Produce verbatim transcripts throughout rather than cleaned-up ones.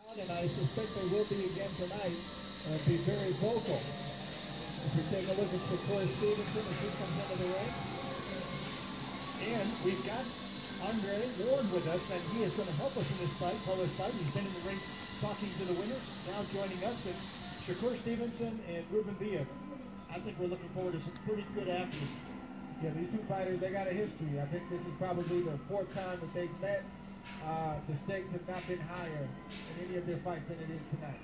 And I suspect they will be again tonight. Uh, be very vocal. If you take a look at Shakur Stevenson as he comes into the ring. And we've got Andre Ward with us, and he is going to help us in this fight, color fight. He's been in the ring talking to the winners. Now joining us, and Shakur Stevenson and Reuben Villa. I think we're looking forward to some pretty good action. Yeah, these two fighters, they got a history. I think this is probably the fourth time that they've met. Uh, the stakes have not been higher in any of their fights than it is tonight.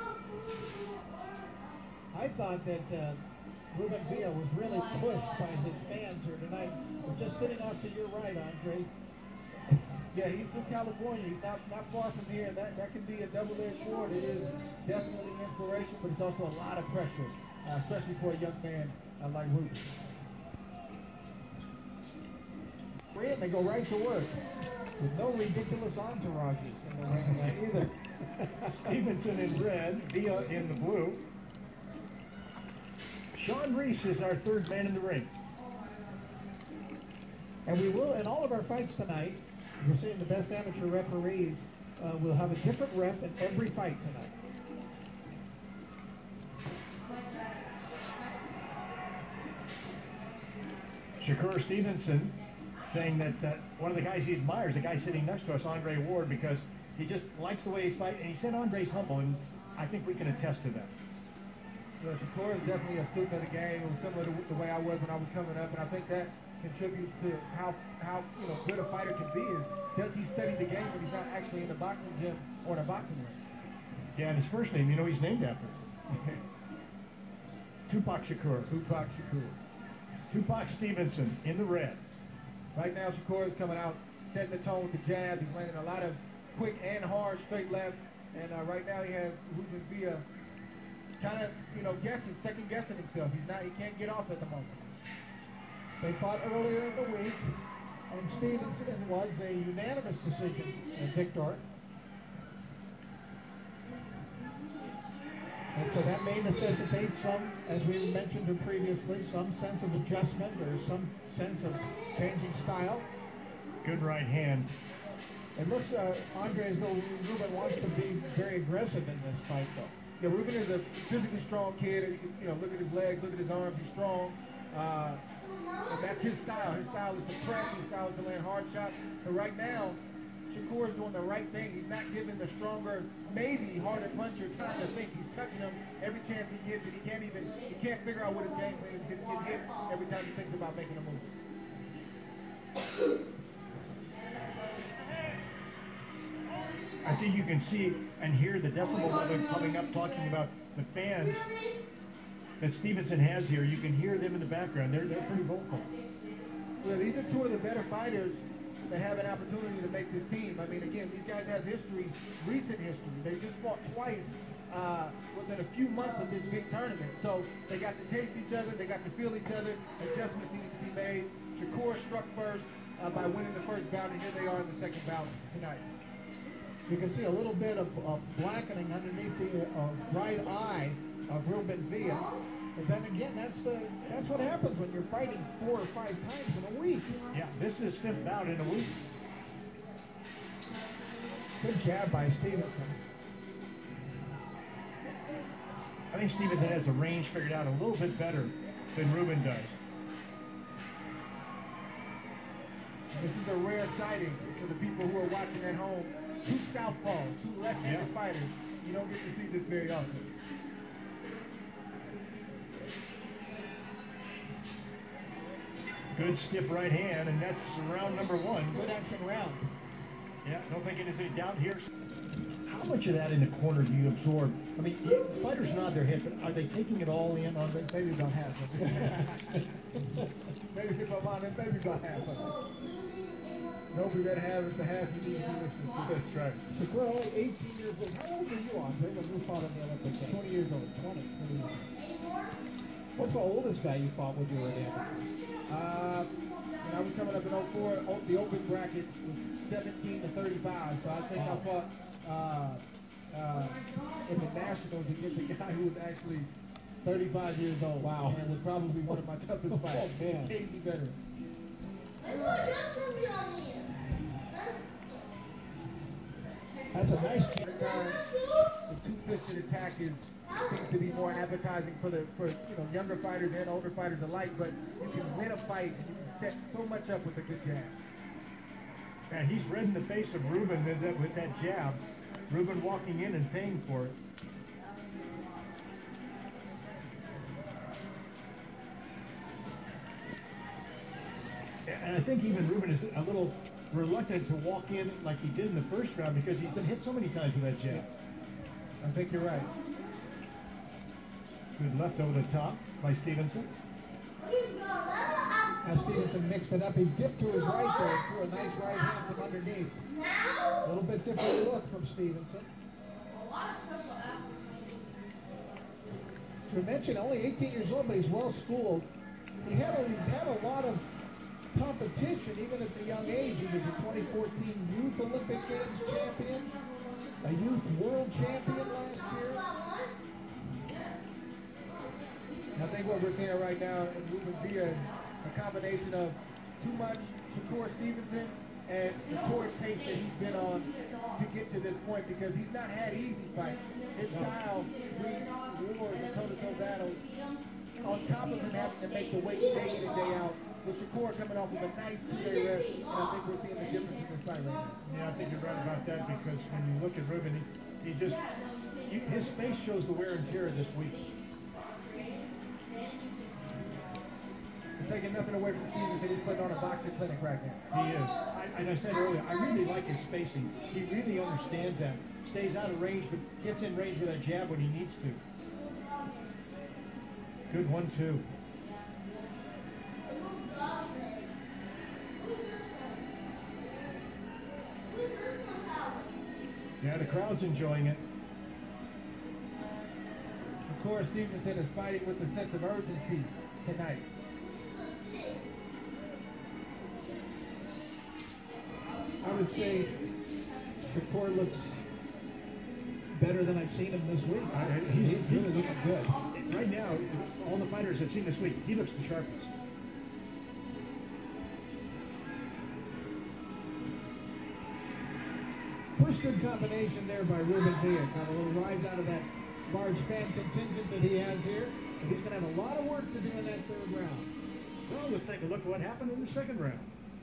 I thought that uh, Reuben Villa was really pushed by his fans here tonight. We're just sitting off to your right, Andre. Yeah, he's from California. He's not, not far from here. That, that can be a double-edged sword. It is definitely an inspiration, but it's also a lot of pressure, uh, especially for a young man uh, like Reuben. And they go right to work with no ridiculous entourages in the ring tonight either. Stevenson in red, Villa in the blue. Sean Reese is our third man in the ring. And we will, in all of our fights tonight, we're seeing the best amateur referees uh, will have a different ref in every fight tonight. Shakur Stevenson saying that uh, one of the guys he admires, the guy sitting next to us, Andre Ward, because he just likes the way he's fighting, and he said Andre's humble, and I think we can attest to that. Yeah, Shakur is definitely a student of the game. It was similar to the way I was when I was coming up, and I think that contributes to how, how you know, good a fighter can be is does he study the game when he's not actually in the boxing gym or in a boxing ring. Yeah, and his first name, you know, he's named after. Tupac Shakur. Tupac Shakur. Tupac Stevenson in the red. Right now, Shakur is coming out, setting the tone with the jab. He's landing a lot of quick and hard straight left. And uh, right now he has Reuben Villa kind of, you know, guessing, second guessing himself. He's not, he can't get off at the moment. They fought earlier in the week, and Stevenson was a unanimous decision victor. And so that may necessitate some, as we mentioned previously, some sense of adjustment or some sense of changing style. Good right hand. It looks, uh, Andre, as though Reuben wants to be very aggressive in this fight, though. Yeah, Reuben is a physically strong kid. You can, you know, look at his legs, look at his arms. He's strong. Uh, and that's his style. His style is to press. His style is to land hard shots. But right now, Shakur is doing the right thing. He's not giving the stronger, maybe harder puncher time to think. He's touching him every chance he gets, and he can't even, he can't figure out what his game plan is. He gets hit every time he thinks about making a move. I think you can see and hear the decibel level coming up, talking about the fans that Stevenson has here. You can hear them in the background. They're, they're pretty vocal. Well, these are two of the better fighters that have an opportunity to make this team. I mean, again, these guys have history, recent history. They just fought twice uh, within a few months of this big tournament. So they got to taste each other, they got to feel each other. Adjustments need to be made. Shakur struck first uh, by winning the first bout, and here they are in the second bout tonight. You can see a little bit of, of blackening underneath the uh, right eye of Reuben Villa. But then again, that's the that's what happens when you're fighting four or five times in a week. Yeah, this is fifth bout in a week. Good jab by Stevenson. I think Stevenson has the range figured out a little bit better than Reuben does. This is a rare sighting for the people who are watching at home. Two southpaws, two left-handed yeah. fighters. You don't get to see this very often. Good stiff right hand, and that's round number one. Good action round. Yeah, don't think anything down here. How much of that in the corner do you absorb? I mean, fighters nod their head, but are they taking it all in on this? Maybe about half of it. Maybe if I'm honest, maybe about half of it. Nobody that has it, the half you need to listen to. That's right. Shakur, only eighteen years old. How old are you, Andre, when you fought in the Olympic Games? twenty years old. twenty. twenty-one. What's the oldest guy you fought when you were in? Uh, when I was coming up in oh four, the open bracket was seventeen to thirty-five, so I think wow. I fought uh, uh, in the Nationals against a guy who was actually thirty-five years old. Wow. And was probably one of my toughest fights. Oh, man. It made me better. That's a nice kick. twisted attack is seems to be more appetizing for the for you know younger fighters and older fighters alike. But you can win a fight and you can set so much up with a good jab. And he's red in the face of Reuben with that, with that jab. Reuben walking in and paying for it. And I think even Reuben is a little reluctant to walk in like he did in the first round because he's been hit so many times with that jab. I think you're right. Good left over the top by Stevenson. Now Stevenson mixed it up. He dipped to his right there and threw a nice right hand from underneath. A little bit different look from Stevenson. To mention, only eighteen years old, but he's well schooled. He had a, he had a lot of competition, even at the young age. He was a twenty fourteen Youth Olympic Games champion, a Youth World Champion last year. I think what we're seeing right now is Reuben via a combination of too much Shakur Stevenson and the torrid pace that he's been on to get to this point, because he's not had easy fights. His style brings wars and toe-to-toe battles on top of him having to make the weight day in and day out. With Shakur coming off of a nice two-day rest, and I think we're seeing the difference in this fight right now. Yeah, I think you're right about that, because when you look at Reuben, he, he just, he, his face shows the wear and tear this week. Taking nothing away from Stevenson, he's putting on a boxing clinic right now. He is. I, and I said earlier, I really like his spacing. He really understands that. Stays out of range, but gets in range with a jab when he needs to. Good one, too. Yeah, the crowd's enjoying it. Of course, Stevenson is fighting with a sense of urgency tonight. I would say Shakur looks better than I've seen him this week. I, he's, he's really looking good. Right now, all the fighters I've seen this week, he looks the sharpest. First good combination there by Reuben Diaz. Got a little rise out of that large fan contingent that he has here. And he's going to have a lot of work to do in that third round. Well, let's take a look at what happened in the second round.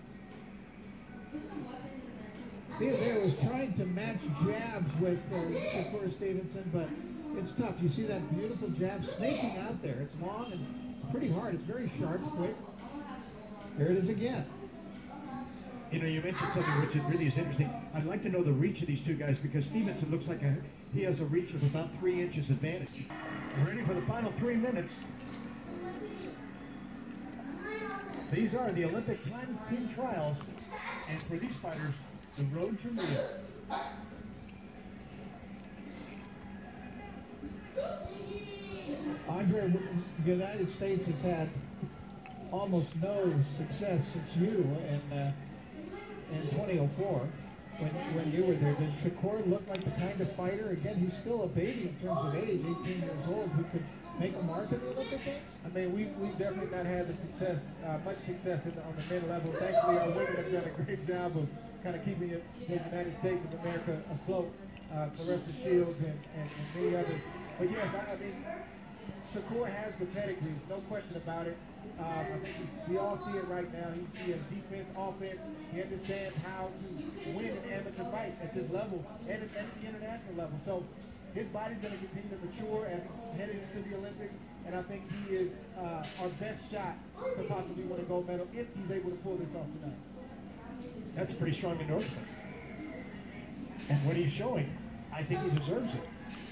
Diaz was trying to match jabs with uh, Shakur Stevenson, but it's tough. You see that beautiful jab snaking out there. It's long and pretty hard. It's very sharp, quick. There it is again. You know, you mentioned something which really is interesting. I'd like to know the reach of these two guys, because Stevenson looks like a, he has a reach of about three inches advantage. We're ready for the final three minutes. These are the Olympic time team trials, and for these fighters, the road to Rio. Andre, the United States has had almost no success since you in uh, in twenty oh four when when you were there. Did Shakur look like the kind of fighter? Again, he's still a baby in terms of age, eighteen years old, who could make a mark in the Olympic Games? I mean, we we've definitely not had the success, uh, much success in the, on the mid level. Thankfully, our women have done a great job of kind of keeping it, the United States of America afloat. Uh, Clarissa Shields and, and, and many others. But yes, I, I mean, Shakur has the pedigree, no question about it. Um, I think we, we all see it right now. He, he has defense, offense. He understands how to win an amateur fight at this level and at, at the international level. So his body's going to continue to mature as he's headed into the Olympics. And I think he is uh, our best shot to possibly win a gold medal if he's able to pull this off tonight. That's a pretty strong endorsement. And what he's showing, I think he deserves it.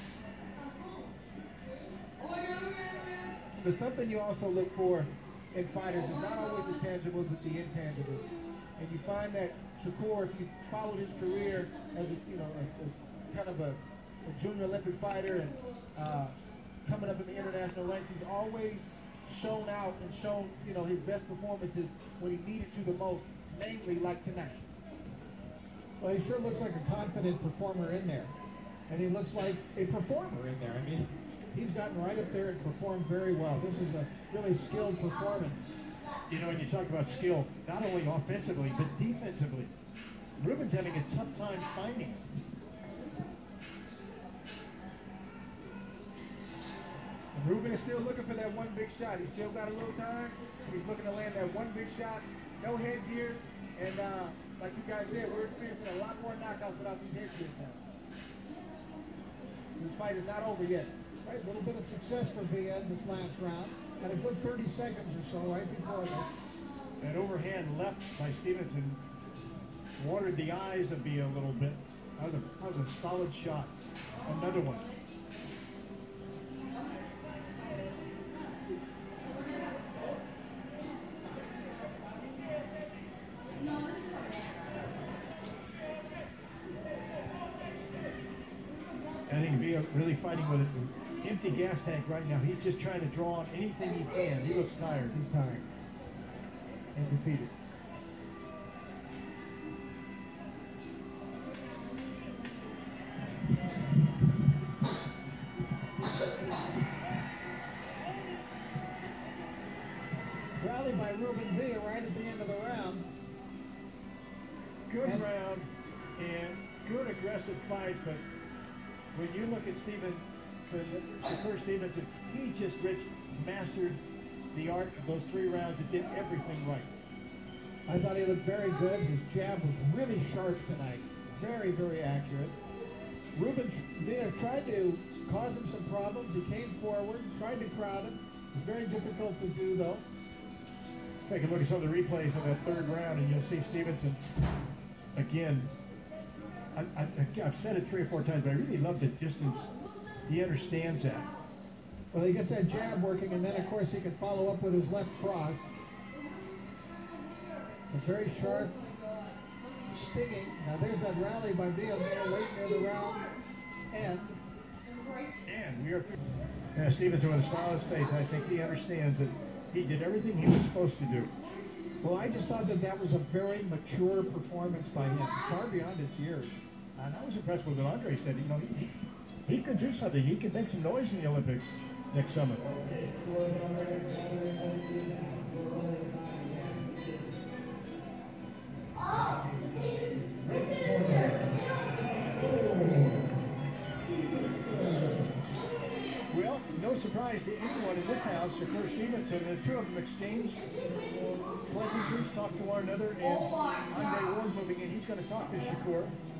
But something you also look for in fighters is not always the tangibles, but the intangibles. And you find that Shakur, if you followed his career as a, you know, a, a kind of a, a junior Olympic fighter and uh, coming up in the international ranks, he's always shown out and shown, you know, his best performances when he needed to the most, namely like tonight. Well, he sure looks like a confident performer in there. And he looks like a performer in there. I mean, he's gotten right up there and performed very well. This is a really skilled performance. You know, when you talk about skill, not only offensively, but defensively, Reuben's having a tough time finding it. is still looking for that one big shot. He's still got a little time. He's looking to land that one big shot. No headgear. And uh, like you guys said, we're experiencing a lot more knockouts without these headgears now. This fight is not over yet. Right, a little bit of success for V N this last round. Had a good thirty seconds or so right before this. That overhand left by Stevenson watered the eyes of V a little bit. That was a, that was a solid shot. Another one. I think Villa really fighting with an empty gas tank right now. He's just trying to draw on anything he can. He looks tired. He's tired. And defeated. Rally by Reuben Villa right at the end of the round. Good and round and good aggressive fight, but when you look at Stevenson, Shakur Stevenson, he just rich, mastered the art of those three rounds and did everything right. I thought he looked very good. His jab was really sharp tonight. Very, very accurate. Reuben Villa tried to cause him some problems. He came forward, tried to crowd him. It was very difficult to do, though. Take a look at some of the replays of that third round, and you'll see Stevenson again. I, I, I've said it three or four times, but I really love the distance. He understands that. Well, he gets that jab working, and then, of course, he can follow up with his left cross. A very sharp, stinging. Now, there's that rally by Villa there late near the round end. And we are... Yeah, Stevenson with a solid face. I think he understands that he did everything he was supposed to do. Well, I just thought that that was a very mature performance by him, far beyond his years. And I was impressed with what Andre said. You know, he, he could do something. He could make some noise in the Olympics next summer. Well, no surprise to anyone in this house, Shakur Stevenson, the two of them exchanged pleasantries, talked to one another, and Andre Ward moving in. He's going to talk to Shakur.